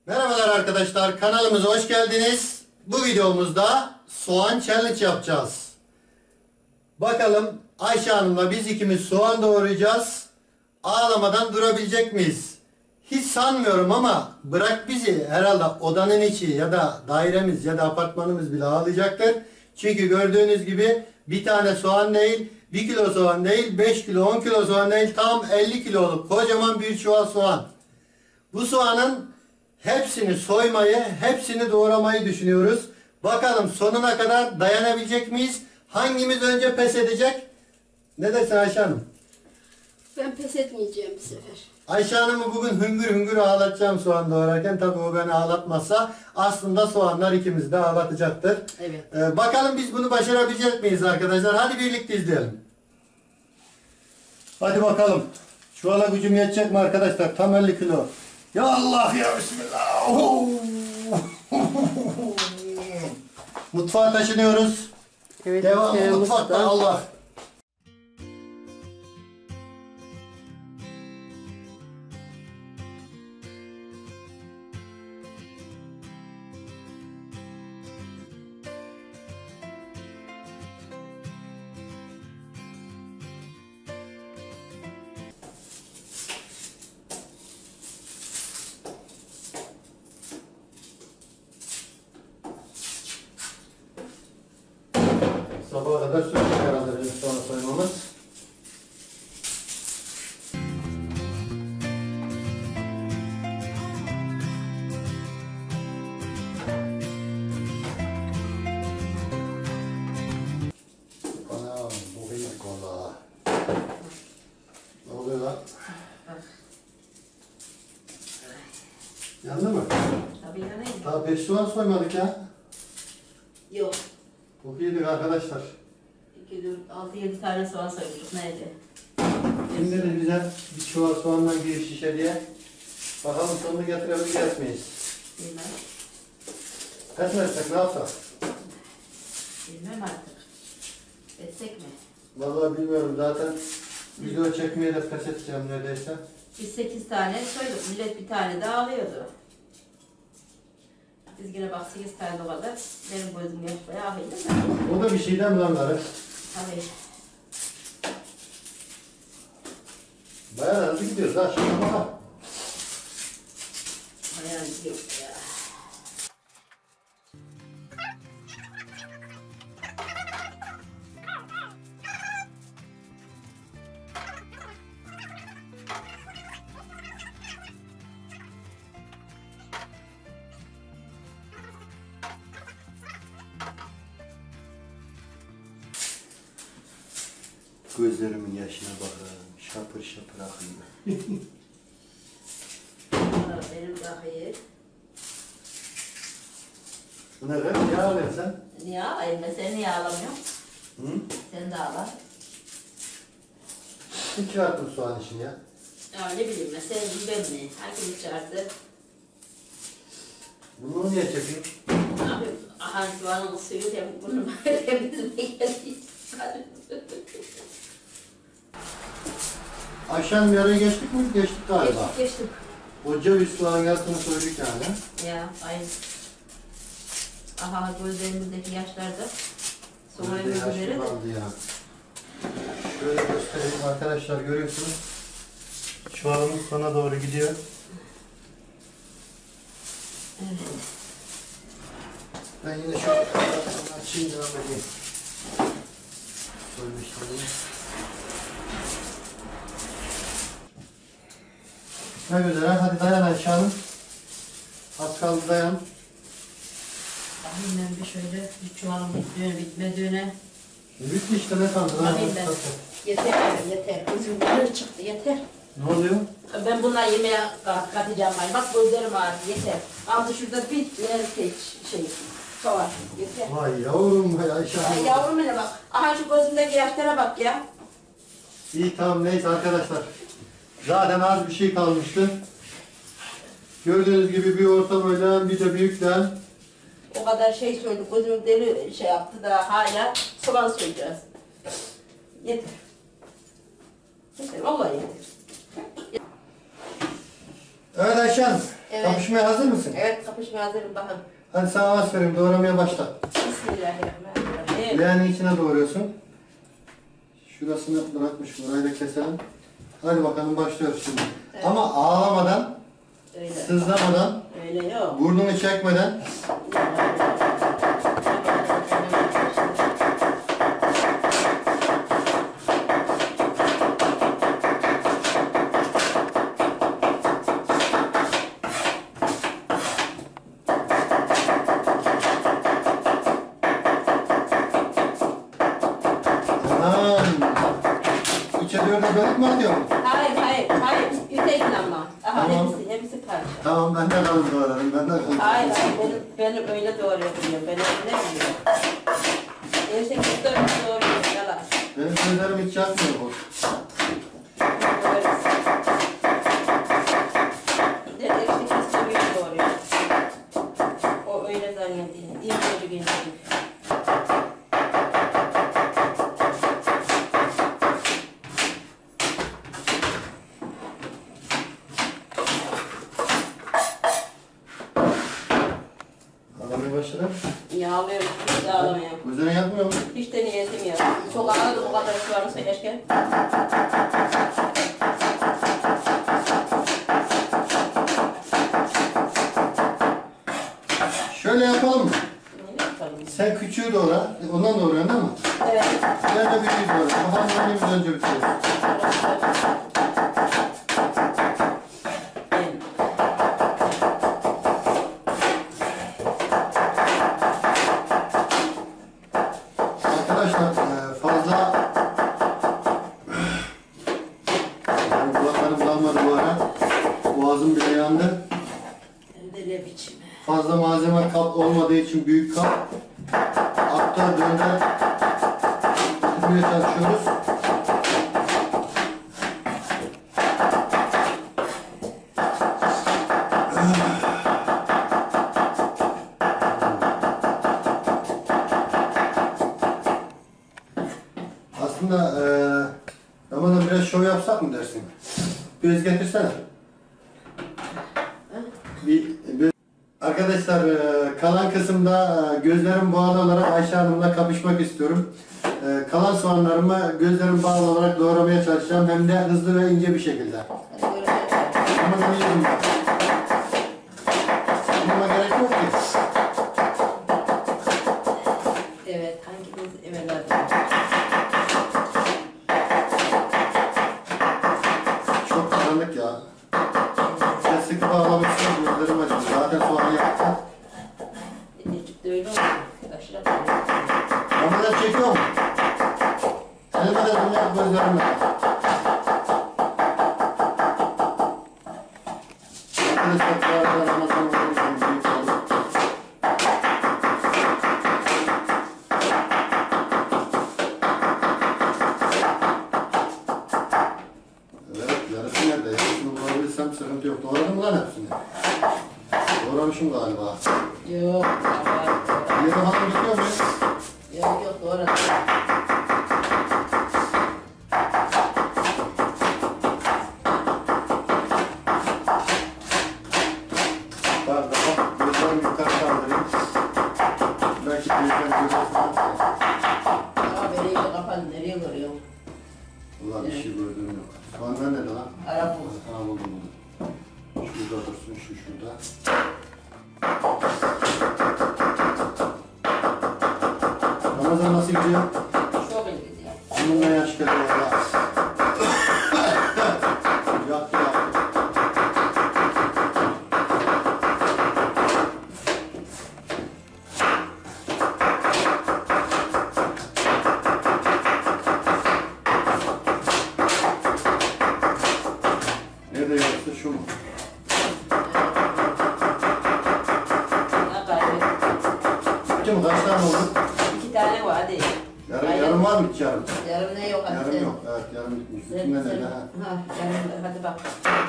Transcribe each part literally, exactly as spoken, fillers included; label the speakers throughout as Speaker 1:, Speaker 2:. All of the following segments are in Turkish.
Speaker 1: Merhabalar arkadaşlar, kanalımıza hoş geldiniz. Bu videomuzda soğan challenge yapacağız. Bakalım Ayşe Hanım'la biz ikimiz soğan doğrayacağız. Ağlamadan durabilecek miyiz? Hiç sanmıyorum ama bırak bizi, herhalde odanın içi ya da dairemiz ya da apartmanımız bile ağlayacaktır. Çünkü gördüğünüz gibi bir tane soğan değil, bir kilo soğan değil, beş kilo, on kilo soğan değil, tam elli kiloluk kocaman bir çuval soğan. Bu soğanın hepsini soymayı, hepsini doğramayı düşünüyoruz. Bakalım sonuna kadar dayanabilecek miyiz? Hangimiz önce pes edecek? Ne dersin Ayşe Hanım?
Speaker 2: Ben pes etmeyeceğim bu sefer.
Speaker 1: Ayşe Hanım'ı bugün hüngür hüngür ağlatacağım soğan doğrarken. Tabii o beni ağlatmazsa aslında soğanlar ikimizi de ağlatacaktır.
Speaker 2: Evet.
Speaker 1: Ee, bakalım biz bunu başarabilecek miyiz arkadaşlar? Hadi birlikte izleyelim. Hadi bakalım. Çuvala gücüm yetecek mi arkadaşlar? Tam elli kilo. Ya Allah ya Bismillah. Mutfağa taşınıyoruz.
Speaker 2: Evet,
Speaker 1: Devamlı mutfakta
Speaker 2: da.
Speaker 1: Allah. Sabaha kadar sürecek herhalde bizim soğan soymamız. Anam bu iyi kola. Ne oluyor lan? Yandı mı?
Speaker 2: Tabii yanayım.
Speaker 1: Daha beş soğan soymadık ya.
Speaker 2: Yok.
Speaker 1: Çok iyiydik arkadaşlar.
Speaker 2: iki, dört, altı, yedi tane soğan soymuşuz. Nerede?
Speaker 1: Kim dedi bize bir çuval soğandan bir şişe diye. Bakalım sonunu getirebilecek miyiz?
Speaker 2: Bilmem.
Speaker 1: Pes mi etsek, ne yapsak?
Speaker 2: Bilmem artık. Etsek mi?
Speaker 1: Vallahi bilmiyorum, zaten video çekmeye de pes edeceğim neredeyse.
Speaker 2: Biz sekiz tane soyduk. Millet bir tane daha alıyordu. Biz yine bak sekiz tane doğradık. Benim gözüm yaşmaya ahıydı mı?
Speaker 1: O da bir şeyden mi lan Narı?
Speaker 2: Tabii.
Speaker 1: Bayağı hızlı gidiyoruz ha şimdi ama.
Speaker 2: Bayağı gidiyor ya.
Speaker 1: Gözlerimin yaşına bakın, şapır şapır akıyor.
Speaker 2: Benim dahi.
Speaker 1: Bu ne be? Niye ağlıyorsun sen?
Speaker 2: Niye ağlayayım ben? Sen niye ağlamıyorsun?
Speaker 1: Hı?
Speaker 2: Sen de ağla.
Speaker 1: Kim çıkarttı bu soğan işini ya?
Speaker 2: Ya ne bileyim ben, sen ben mi? Herkes çağırdı.
Speaker 1: Bunu niye çekeyim?
Speaker 2: Abi, aha soğanın suyu da bunu temizle geldi.
Speaker 1: Akşam yaraya geçtik mi? Geçtik galiba.
Speaker 2: Geçtik geçtik.
Speaker 1: Koca bir soğan yarısını soyduk yani.
Speaker 2: Ya aynı. Aha gözlerimizdeki yaşlar da sonra
Speaker 1: Gözde yaşlı
Speaker 2: gözleri de.
Speaker 1: kaldı ya. Şöyle göstereyim arkadaşlar, görüyorsunuz. Çuvalımız sona doğru gidiyor.
Speaker 2: Evet.
Speaker 1: Ben yine şöyle açayım, devam edeyim. Soymuş olayım. Ne güzel, hadi dayan Ayşe Hanım. Az kaldı, dayan.
Speaker 2: Bakayım ben bir şöyle bir çuvalım bittiğine bitmediğine.
Speaker 1: Bitti işte, ne kaldı?
Speaker 2: Bakayım ben. Yeter yeter. Gözüm böyle çıktı yeter.
Speaker 1: Ne oluyor?
Speaker 2: Ben bunları yemeğe kat- katacağım. ben. Bak gözlerim ağrıyor yeter. Aldı şurada bir erkek şey. Soğan yeter.
Speaker 1: Vay yavrum, vay Ayşe
Speaker 2: Ay
Speaker 1: Hanım.
Speaker 2: yavrum bile bak. Aha şu gözümdeki yaşlara bak ya.
Speaker 1: İyi, tamam, neyse arkadaşlar. Zaten az bir şey kalmıştı. Gördüğünüz gibi bir orta boydan bir de büyükten.
Speaker 2: O kadar şey söyledik. Gözüm deli şey yaptı da hala soğan soyacağız. Yeter. Yeter vallahi yeter.
Speaker 1: Evet Ayşe Hanım.
Speaker 2: Evet.
Speaker 1: Kapışmaya hazır mısın?
Speaker 2: Evet, kapışmaya hazırım bakın.
Speaker 1: Hadi sana avans vereyim. Doğramaya başla.
Speaker 2: Bismillahirrahmanirrahim.
Speaker 1: Leğenin içine doğruyorsun. Şurasını bırakmış. Burayı da keselim. Hadi bakalım başlıyoruz şimdi.
Speaker 2: Evet.
Speaker 1: Ama ağlamadan,
Speaker 2: Öyle.
Speaker 1: sızlamadan,
Speaker 2: Öyle yok.
Speaker 1: burnunu çekmeden. Aman. İçe dörde bölük mü atıyorum?
Speaker 2: Hayır, hayır, hayır. Üteydin ama. Aha,
Speaker 1: Tamam.
Speaker 2: hepsi, hepsi karşı.
Speaker 1: Tamam ben de kalın doğradım. Ben de kalın.
Speaker 2: Hayır, hayır, benim, benim öyle doğruyor biliyorum. Ben öyle biliyorum. Neyse ki dört doğruyor, yalan.
Speaker 1: Benim sözlerim hiç yapmıyor bu.
Speaker 2: Doğruyoruz. Bir de erkek istemiyor doğruyor. O öyle zannediyor. İncecik incecik.
Speaker 1: Ağlamaya başladım.
Speaker 2: Yağlıyorum, hiç yağlamıyorum.
Speaker 1: Gözlerin yakmıyor mu?
Speaker 2: Hiç de niyetim yok. Çok ağladım o kadar şu an söylerken.
Speaker 1: Şöyle yapalım mı?
Speaker 2: Ne yapalım?
Speaker 1: Sen küçüğü doğra. Ondan doğruyorsun değil mi?
Speaker 2: Evet.
Speaker 1: Ben de büyüğü doğra. Kafamı önümüz önce bitiriyoruz. Arkadaşlar e, fazla yani kulaklarım kalmadı bu ara. Boğazım bile yandı.
Speaker 2: Hem de ne biçim.
Speaker 1: Fazla malzeme kap olmadığı için büyük kap. Hatta döner tutmaya çalışıyoruz. Aslında eee Ramazan biraz şov yapsak mı dersin? Bez getirsene. Bir, bir... Arkadaşlar eee, kalan kısımda eee, gözlerim bağlı olarak Ayşe Hanım'la kapışmak istiyorum. Eee, kalan soğanlarımı gözlerim bağlı olarak doğramaya çalışacağım hem de hızlı ve ince bir şekilde.
Speaker 2: Hadi görüşürüz.
Speaker 1: Ramazan yiyelim bak. Buna gerek yok ki.
Speaker 2: Evet, hangimiz evvelerde?
Speaker 1: Çok karanlık ya. Ben sıkı bağlamak istiyorum, gözlerim acıyor. Zaten soğanı yaptım.
Speaker 2: Necik de öyle oldu. Aşırı kalıyor.
Speaker 1: Ramazan çekiyor mu? Elime de bunu yap, gözlerimle. Arkadaşlar bu arada Ramazan olduğunu büyük oldu. Evet, yarısı nerede? Yarısını bulabilirsem sıkıntı yok. Doğradım mı lan hepsini? Doğramışım galiba.
Speaker 2: Yok, var.
Speaker 1: Bir bakalım bitiyor mu?
Speaker 2: Yok, yok, doğru.
Speaker 1: Pardon, gözlerimi yukarı kaldırayım. Belki büyükler görüyorsun.
Speaker 2: Ama beni iyice kapan, nereye görüyor?
Speaker 1: Ulan bir şey gördüm yok. Soğanlar nerede lan?
Speaker 2: Arap bu.
Speaker 1: Ha buldum buldum. Şurada dursun, şu şurada. Ramazan nasıl gidiyor?
Speaker 2: Çok iyi gidiyor.
Speaker 1: Bununla yaş geliyor ya. Yaktı yaktı. Nerede yarısı şu mu?
Speaker 2: Ne kaybettim?
Speaker 1: Bitti mi? Kaç tane oldu?
Speaker 2: İki tane var, hadi.
Speaker 1: Yarım,
Speaker 2: Hayır.
Speaker 1: yarım var mı hiç yarım?
Speaker 2: Yarım ne yok hadi.
Speaker 1: Yarım
Speaker 2: sen.
Speaker 1: yok. Evet yarım bitmiş.
Speaker 2: Sen,
Speaker 1: Üstünden
Speaker 2: sen,
Speaker 1: öyle ha.
Speaker 2: ha, yarım, hadi bak.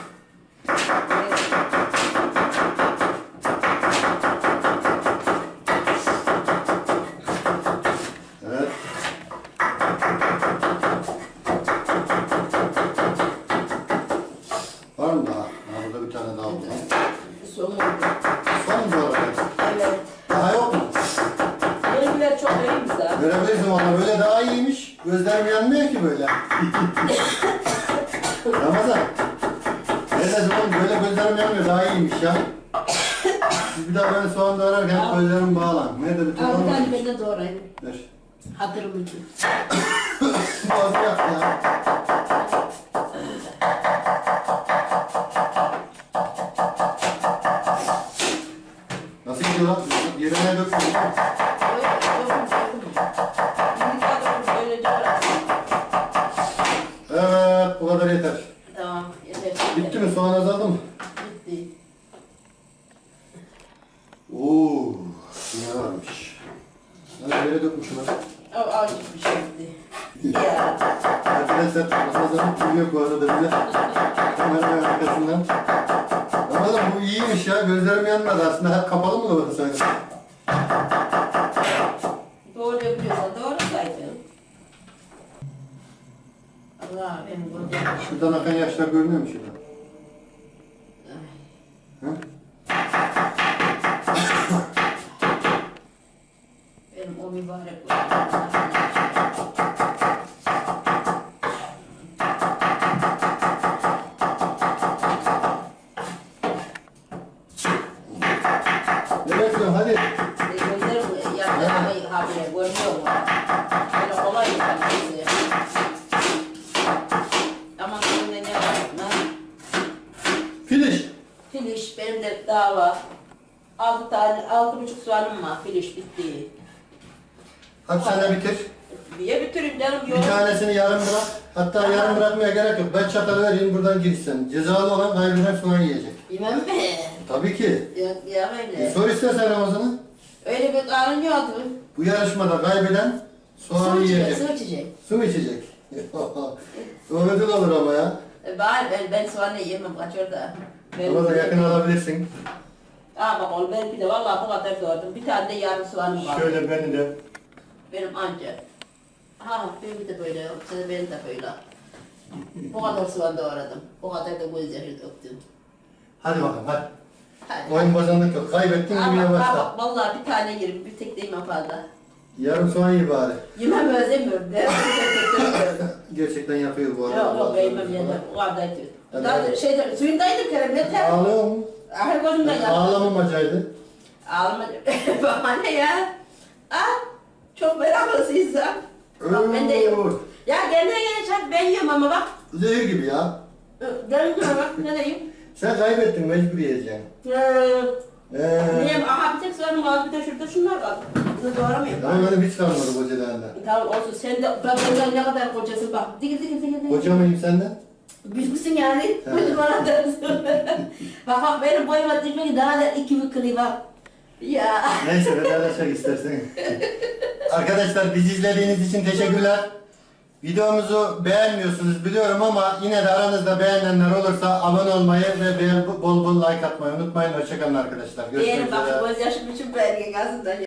Speaker 1: Evet. Var mı daha? Ha, burada bir tane daha oldu.
Speaker 2: son oldu.
Speaker 1: Son mu doğradın?
Speaker 2: Evet.
Speaker 1: Daha yok mu?
Speaker 2: Benimkiler çok iyiymiş daha.
Speaker 1: Görebilirsin valla böyle daha iyiymiş. Gözlerim yanmıyor ki böyle. Ramazan. Neyse oğlum böyle gözlerim yanmıyor daha iyiymiş ya. Siz bir daha böyle soğan doğrarken gözlerim bağlan. Nerede bütün
Speaker 2: Al bir
Speaker 1: olmuş?
Speaker 2: tane ben de doğrayayım.
Speaker 1: Ver.
Speaker 2: Hatırım için.
Speaker 1: Boğazı yaktı ya. Nasıl gidiyor lan? Yerine dökmüyor.
Speaker 2: Öyle, dokun, dokun. Bir daha dokun, böylece bırak.
Speaker 1: Evet bu kadar yeter.
Speaker 2: Tamam, yeter.
Speaker 1: Bitti mi? Soğan azaldı mı?
Speaker 2: Bitti.
Speaker 1: Oo, ne varmış? Hani yere dökmüşüm ha.
Speaker 2: O acık bir şeydi. Ya.
Speaker 1: Arkadaşlar Ramazan'ın biliyor bu arada bize. Kameranın arkasından. Ramazan bu iyiymiş ya. Gözlerim yanmadı aslında. Hep kapalı mı oldu sanki?
Speaker 2: Doğru yapıyorsan doğru saydın. Allah benim kocam.
Speaker 1: Şuradan akan yaşlar görünüyor mu şurada? Hı?
Speaker 2: Benim o mübarek kocam.
Speaker 1: Ne bekliyorsun hadi.
Speaker 2: Gözlerim yapmayı habire görmüyor mu? Böyle kolay yapıyor. Ama benim de ne var? Ne?
Speaker 1: Finish.
Speaker 2: Filiş, benim de daha var. Altı tane, altı buçuk soğanım var. Filiş bitti.
Speaker 1: Hadi sen de bitir.
Speaker 2: Niye bitireyim canım? Yok.
Speaker 1: Bir tanesini yarım bırak. Hatta yarım bırakmaya gerek yok. Ben çatalı vereyim buradan girsin. Cezalı olan kaybeden soğan yiyecek.
Speaker 2: Yemem mi?
Speaker 1: Tabii ki.
Speaker 2: Yok ya
Speaker 1: Bir
Speaker 2: öyle.
Speaker 1: sor istersen Ramazan'ı.
Speaker 2: Öyle bir karın yoktu.
Speaker 1: Bu yarışmada kaybeden soğanı
Speaker 2: Su içecek,
Speaker 1: yiyecek.
Speaker 2: su içecek.
Speaker 1: Su mu içecek? O ödül olur ama ya.
Speaker 2: E, Bari ben, ben soğanı yemem, kaç orada. Ben-
Speaker 1: Ama da yakın alabilirsin.
Speaker 2: Aa bak oğlum benimki de vallahi bu kadar doğradım. Bir tane de yarım soğanım var.
Speaker 1: Şöyle beni de.
Speaker 2: Benim anca. Ha benim de böyle, senin benim de böyle. Bu kadar soğan doğradım. Bu kadar da gözyaşı döktüm.
Speaker 1: Hadi bakalım hadi.
Speaker 2: Hadi.
Speaker 1: Oyun bozanlık yok. Kaybettin gibi
Speaker 2: Ama
Speaker 1: başla.
Speaker 2: bak vallahi bir tane yerim, bir tek de yemem fazla.
Speaker 1: Yarım soğan ye bari.
Speaker 2: Yemem özlemiyorum de.
Speaker 1: Gerçekten yapıyor bu arada.
Speaker 2: Yok yok yemem yemem. O kadar diyor.
Speaker 1: Hadi,
Speaker 2: Daha
Speaker 1: hadi.
Speaker 2: şeyde suyundaydım kerem yeter.
Speaker 1: Ağlıyor mu?
Speaker 2: Ahır gözümden yattı.
Speaker 1: Ağlamamacaydı.
Speaker 2: Ağlama. Bana ne ya? Ah çok meraklısıysan. Bak ben de yiyorum. Ya kendine gene çak ben yiyorum ama bak.
Speaker 1: Zehir gibi ya.
Speaker 2: Kendine bak ne diyeyim?
Speaker 1: Sen kaybettin mecbur yiyeceksin.
Speaker 2: Ee,
Speaker 1: Ee,
Speaker 2: Niye? Aha bir tek soğanım kaldı, bir de şurada şunlar kaldı. Bunu doğramıyorum.
Speaker 1: Tamam benim hiç kalmadı kocalarından.
Speaker 2: Tamam olsun, sen de bak benden ne kadar kocasın bak. Dikil dikil dikil dikil.
Speaker 1: Koca mıyım senden?
Speaker 2: Büyüksün yani.
Speaker 1: He.
Speaker 2: Kocaman adamsın. Bak bak benim boyuma düşmek daha da iki bükülü bak. Ya.
Speaker 1: Neyse vedalaşak istersen. Arkadaşlar bizi izlediğiniz için teşekkürler. Videomuzu beğenmiyorsunuz biliyorum ama yine de aranızda beğenenler olursa abone olmayı ve beğen- bol bol like atmayı unutmayın. Hoşçakalın arkadaşlar. Görüşmek
Speaker 2: Diyelim bak
Speaker 1: üzere.
Speaker 2: gözyaşım için belge aslında.